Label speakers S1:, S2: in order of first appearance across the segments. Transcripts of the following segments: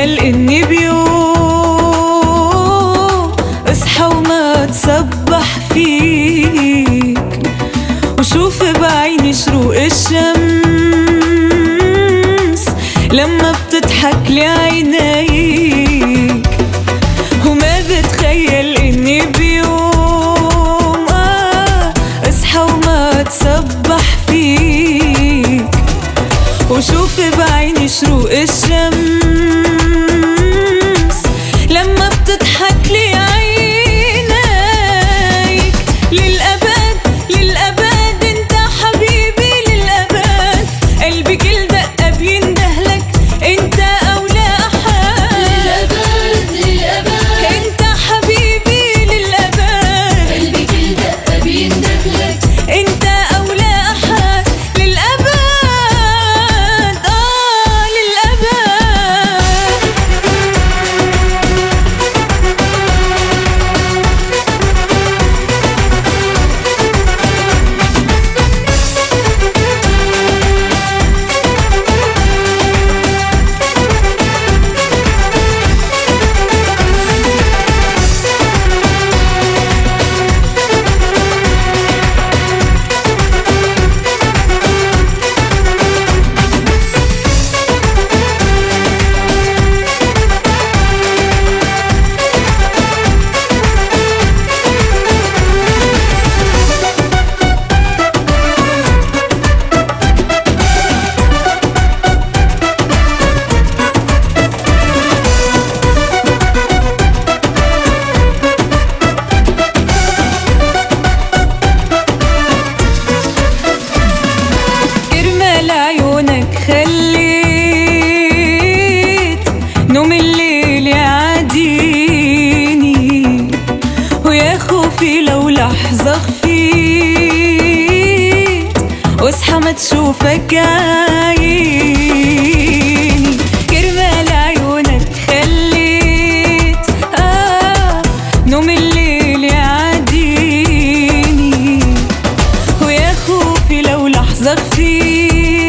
S1: تخيل اني بيوم اصحى وما تسبح فيك، وشوف بعيني شروق الشمس لما بتضحك لي عينيك. وما بتخيل اني بيوم اصحى وما تسبح فيك، وشوف بعيني شروق الشمس لما بتضحك لي عينيك. للأبد للأبد انت حبيبي، للأبد قلبي كل دقة بيندهلك، انت أولى أحد.
S2: للأبد للأبد
S1: انت حبيبي، للأبد
S2: قلبي كل دقة بيندهلك،
S1: انت أولى أحد. للأبد خليت نوم الليل يعاديني، ويا خوفي لو لحظة خفيت واصحى ما تشوفك عيني. كرمال عيونك خليت نوم الليل يعاديني، ويا خوفي لو لحظة خفيت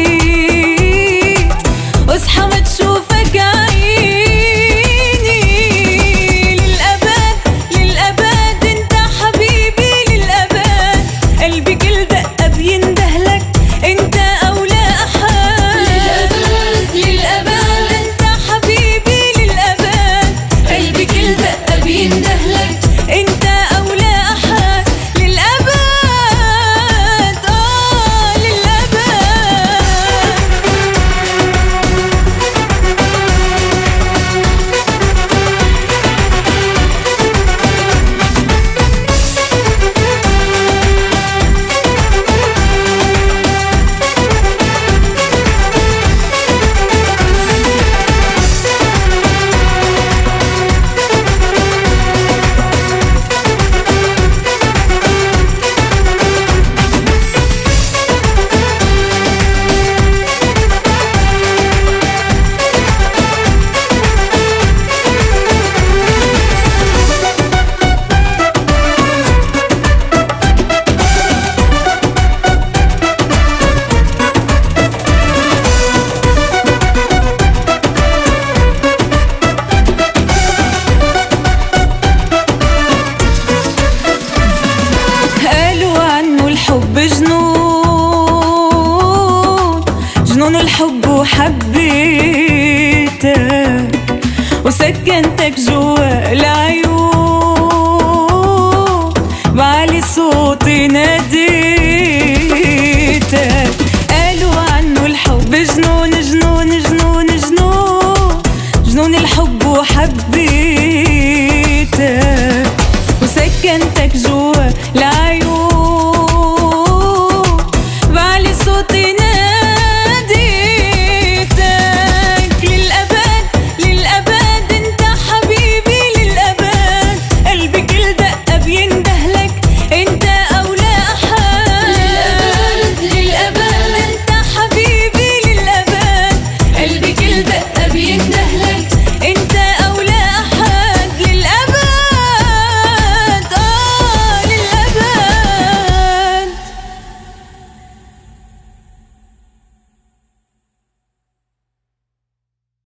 S1: واصحى ما تشوفك عيني. للأبد للأبد انت حبيبي، للأبد قلبي كل دقة بيندهلك، انت أولى أحد.
S2: للأبد للأبد
S1: انت حبيبي، للأبد
S2: قلبي كل دقة بيندهلك،
S1: انت أولى أحد. للأبد للأبد. الحب جنون، جنون الحب وحبيتك وسكنتك جوا العيون، بعلي صوتي ناديتك. قالوا عنه الحب جنون جنون جنون جنون، جنون الحب وحبيتك